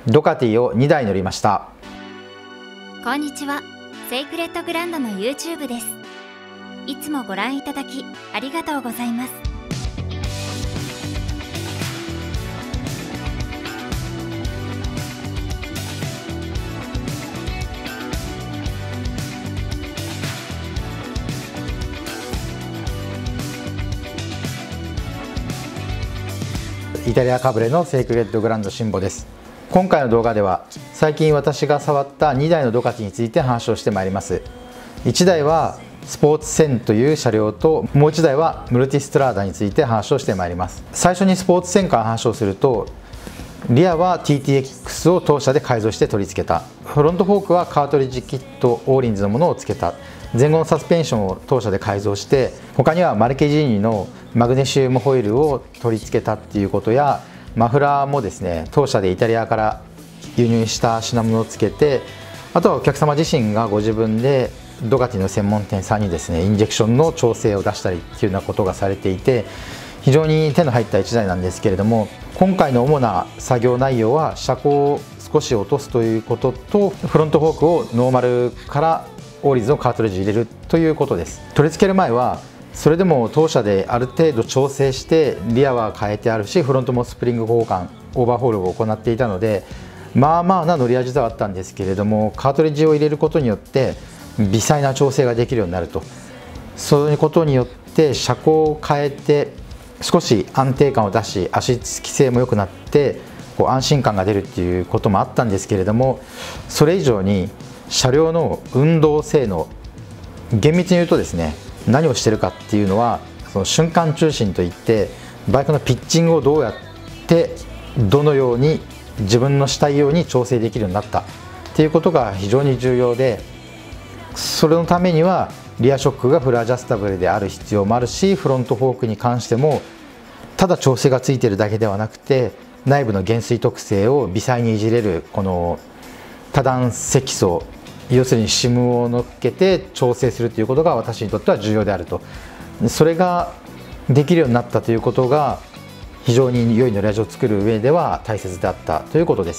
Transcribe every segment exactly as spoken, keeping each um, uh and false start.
ドカティをにだい乗りました。 こんにちは、セイクレットグランドの YouTube です。いつもご覧いただきありがとうございます。 イタリアかぶれのセイクレットグランドシンボです。今回の動画では最近私が触ったにだいのドカティについて話をしてまいります。いちだいはスポーツセンという車両と、もういちだいはムルティストラーダについて話をしてまいります。最初にスポーツセンから話をすると、リアは ティーティーエックス を当社で改造して取り付けた。フロントフォークはカートリッジキットオーリンズのものを付けた。前後のサスペンションを当社で改造して、他にはマルケジーニのマグネシウムホイールを取り付けたっていうことや、マフラーもですね、当社でイタリアから輸入した品物をつけて、あとはお客様自身がご自分でドカティの専門店さんにですね、インジェクションの調整を出したりっていうようなことがされていて、非常に手の入ったいちだいなんですけれども、今回の主な作業内容は車高を少し落とすということと、フロントフォークをノーマルからオーリンズのカートリッジ入れるということです。取り付ける前はそれでも当社である程度調整して、リアは変えてあるし、フロントもスプリング交換オーバーホールを行っていたので、まあまあな乗り味ではあったんですけれども、カートリッジを入れることによって微細な調整ができるようになると。そういうことによって車高を変えて少し安定感を出し、足つき性も良くなってこう安心感が出るっていうこともあったんですけれども、それ以上に車両の運動性能、厳密に言うとですね、何をしてるかっていうのは、その瞬間中心といって、バイクのピッチングをどうやってどのように自分のしたいように調整できるようになったっていうことが非常に重要で、それのためにはリアショックがフルアジャスタブルである必要もあるし、フロントフォークに関してもただ調整がついてるだけではなくて、内部の減衰特性を微細にいじれるこの多段積層、要するにシムを乗っけて調整するということが私にとっては重要であると。それができるようになったということが非常に良い乗り味を作る上では大切であったということです。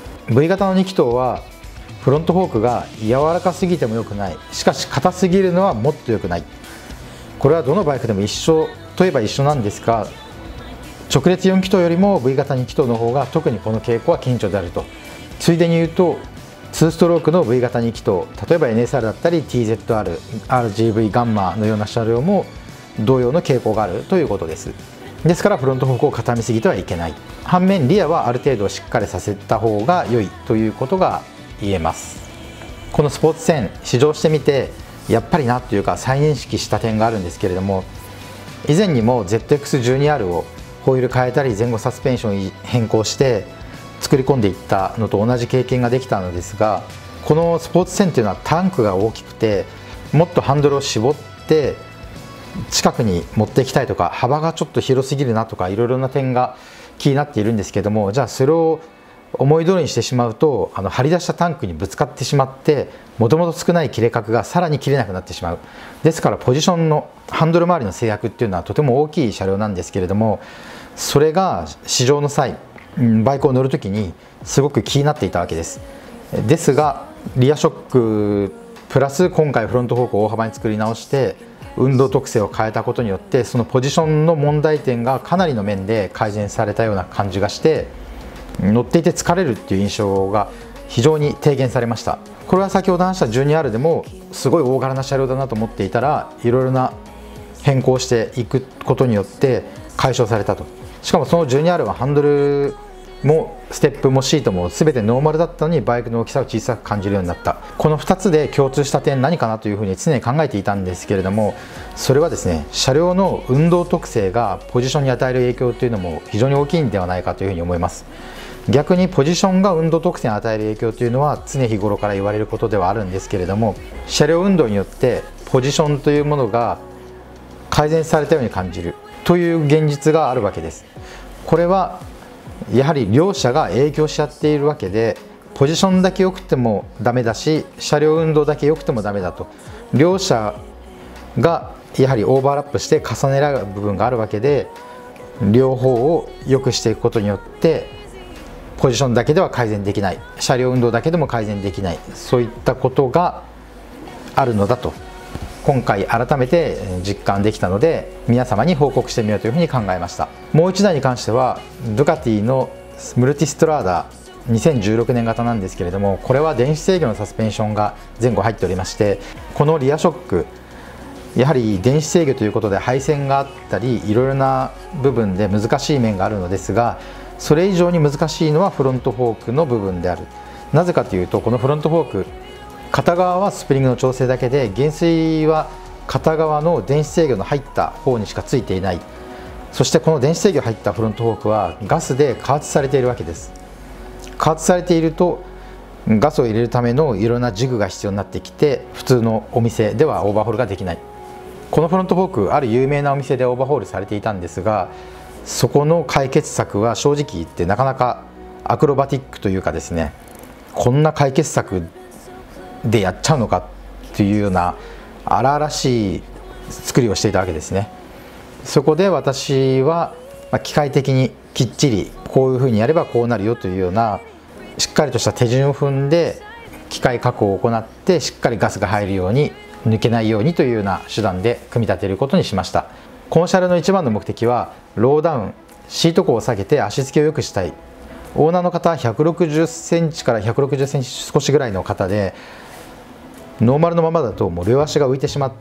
V 型のに気筒はフロントフォークが柔らかすぎても良くない、しかし硬すぎるのはもっと良くない。これはどのバイクでも一緒といえば一緒なんですが、直列よん気筒よりも V 型に気筒の方が特にこの傾向は顕著であると。ついでに言うと、にストロークの V 型に気筒、例えば エヌエスアール だったり ティーゼットアール、アールジーブイ ガンマのような車両も同様の傾向があるということです。ですからフロントフォークを傾みすぎてはいけない。反面リアはある程度しっかりさせた方が良いということが言えます。このスポーツ線試乗してみてやっぱりなというか再認識した点があるんですけれども、以前にも ゼットエックスじゅうにアール をホイール変えたり前後サスペンションを変更して作り込んでいったのと同じ経験ができたのですが、このスポーツ線というのはタンクが大きくて、もっとハンドルを絞って近くに持っていきたいとか、幅がちょっと広すぎるなとか、いろいろな点が気になっているんですけども、じゃあそれを思い通りにしてしまうと、あの張り出したタンクにぶつかってしまって、もともと少ない切れ角がさらに切れなくなってしまう。ですからポジションのハンドル周りの制約っていうのはとても大きい車両なんですけれども、それが試乗の際バイクを乗るときにすごく気になっていたわけです。ですがリアショックプラス今回フロントフォークを大幅に作り直して運動特性を変えたことによって、そのポジションの問題点がかなりの面で改善されたような感じがして、乗っていて疲れるっていう印象が非常に低減されました。これは先ほど話した じゅうにアール でもすごい大柄な車両だなと思っていたら、いろいろな変更していくことによって解消されたと。しかもその じゅうにアール はハンドルもステップもシートも全てノーマルだったのにバイクの大きさを小さく感じるようになった。このふたつで共通した点何かなというふうに常に考えていたんですけれども、それはですね、車両の運動特性がポジションに与える影響というのも非常に大きいんではないかというふうに思います。逆にポジションが運動特性に与える影響というのは常日頃から言われることではあるんですけれども、車両運動によってポジションというものが改善されたように感じるという現実があるわけです。これはやはり両者が影響し合っているわけで、ポジションだけ良くてもダメだし、車両運動だけ良くてもダメだと、両者がやはりオーバーラップして重ね合う部分があるわけで、両方を良くしていくことによってポジションだけでは改善できない、車両運動だけでも改善できない、そういったことがあるのだと今回改めて実感できたので、皆様に報告してみようというふうに考えました。もういちだいに関してはドゥカティのムルティストラーダにせんじゅうろくねん型なんですけれども、これは電子制御のサスペンションが前後入っておりまして、このリアショック、やはり電子制御ということで配線があったりいろいろな部分で難しい面があるのですが、それ以上に難しいのはフロントフォークの部分である。なぜかというと、このフロントフォーク、片側はスプリングの調整だけで、減衰は片側の電子制御の入った方にしかついていない。そしてこの電子制御入ったフロントフォークはガスで加圧されているわけです。加圧されているとガスを入れるためのいろんなジグが必要になってきて、普通のお店ではオーバーホールができない。このフロントフォーク、ある有名なお店でオーバーホールされていたんですが、そこの解決策は正直言ってなかなかアクロバティックというかですね、こんな解決策でやっちゃうのかというような荒々しい作りをしていたわけですね。そこで私は機械的にきっちりこういうふうにやればこうなるよというようなしっかりとした手順を踏んで機械加工を行って、しっかりガスが入るように抜けないようにというような手段で組み立てることにしました。この車両の一番の目的はローダウン、シート高を下げて足つきを良くしたい。オーナーの方はひゃくろくじゅっセンチからひゃくろくじゅっセンチ少しぐらいの方で、ノーマルのままだともう両足が浮いてしまって、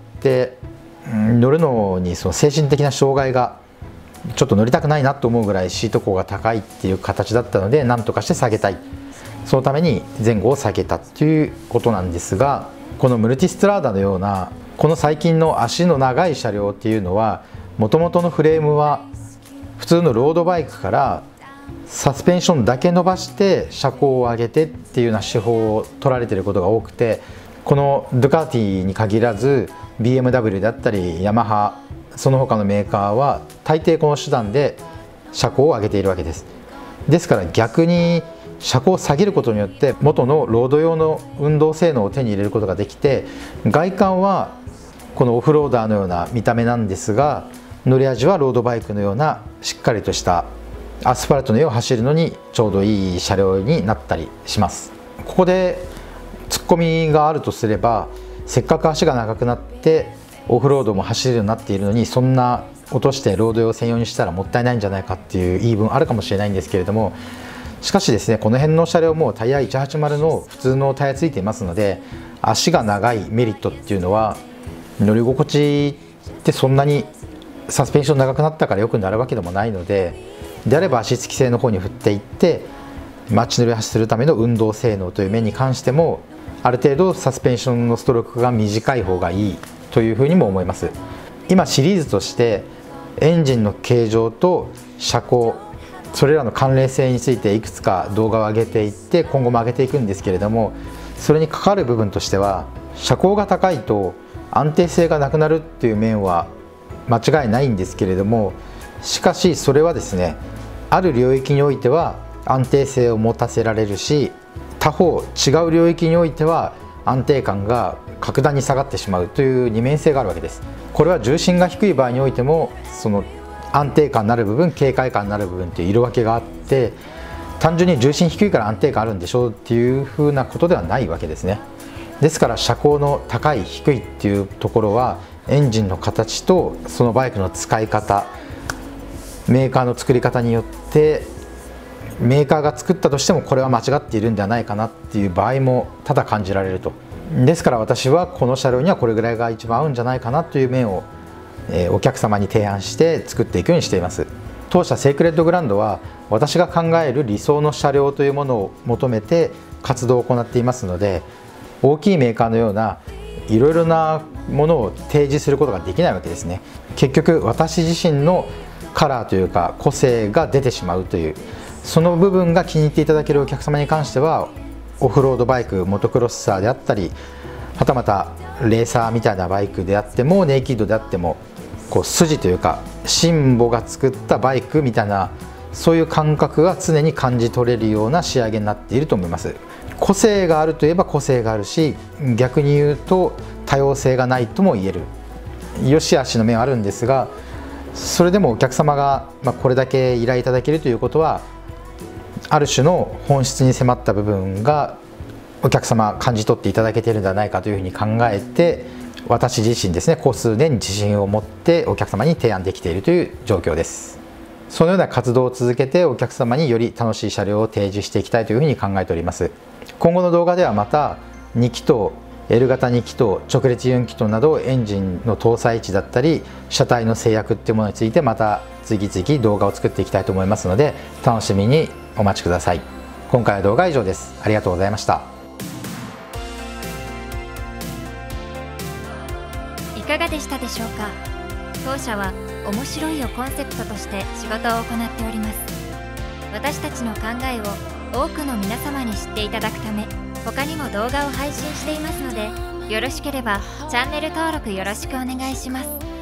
乗るのにその精神的な障害が、ちょっと乗りたくないなと思うぐらいシート高が高いっていう形だったので、何とかして下げたい、そのために前後を下げたっていうことなんですが、このムルティストラーダのようなこの最近の足の長い車両っていうのは、もともとのフレームは普通のロードバイクからサスペンションだけ伸ばして車高を上げてっていうような手法を取られていることが多くて、このドゥカティに限らず ビーエムダブリュー だったりヤマハ、その他のメーカーは大抵この手段で車高を上げているわけです。ですから逆に車高を下げることによって元のロード用の運動性能を手に入れることができて、外観はこのオフローダーのような見た目なんですが、乗り味はロードバイクのようなしっかりとしたアスファルトの上を走るのにちょうどいい車両になったりします。ここでツッコミがあるとすれば、せっかく足が長くなってオフロードも走れるようになっているのに、そんな落としてロード用専用にしたらもったいないんじゃないかっていう言い分あるかもしれないんですけれども、しかしですね、この辺の車両もタイヤいちはちまるの普通のタイヤついていますので、足が長いメリットっていうのは、乗り心地ってそんなにサスペンション長くなったから良くなるわけでもないので、であれば足つき性の方に振っていって、街乗りを走るための運動性能という面に関しても、ある程度サスペンションのストロークが短い方がいいというふうにも思います。今シリーズとしてエンジンの形状と車高、それらの関連性についていくつか動画を上げていって、今後も上げていくんですけれども、それに関わる部分としては、車高が高いと安定性がなくなるっていう面は間違いないんですけれども、しかしそれはですね、ある領域においては安定性を持たせられるし、他方違う領域においては安定感が格段に下がってしまうという二面性があるわけです。これは重心が低い場合においても、その安定感のある部分、軽快感のある部分という色分けがあって、単純に重心低いから安定感あるんでしょうっていうふうなことではないわけですね。ですから車高の高い低いっていうところは、エンジンの形とそのバイクの使い方、メーカーの作り方によって、メーカーが作ったとしてもこれは間違っているんではないかなっていう場合も多々感じられると。ですから私はこの車両にはこれぐらいが一番合うんじゃないかなという面を、えー、お客様に提案して作っていくようにしています。当社セークレッドグランドは、私が考える理想の車両というものを求めて活動を行っていますので、大きいメーカーのようないろいろなものを提示することができないわけですね。結局私自身のカラーというか個性が出てしまうという、その部分が気に入っていただけるお客様に関しては、オフロードバイク、モトクロッサーであったり、はたまたレーサーみたいなバイクであっても、ネイキッドであっても、こう筋というかシンボが作ったバイクみたいな、そういう感覚が常に感じ取れるような仕上げになっていると思います。個性があるといえば個性があるし、逆に言うと多様性がないとも言える、良し悪しの面はあるんですが、それでもお客様がこれだけ依頼いただけるということは、 ある種の本質に迫った部分がお客様感じ取っていただけているんではないかというふうに考えて、私自身ですね、ここ数年自信を持ってお客様に提案できているという状況です。そのような活動を続けてお客様により楽しい車両を提示していきたいというふうに考えております。今後の動画ではまたに気筒、L 型に気筒、直列よん気筒などエンジンの搭載位置だったり車体の制約っていうものについてまた次々動画を作っていきたいと思いますので、楽しみにお待ちください。今回の動画は以上です。ありがとうございました。 いかがでしたでしょうか。当社は面白いをコンセプトとして仕事を行っております。私たちの考えを多くの皆様に知っていただくため、他にも動画を配信していますので、よろしければチャンネル登録よろしくお願いします。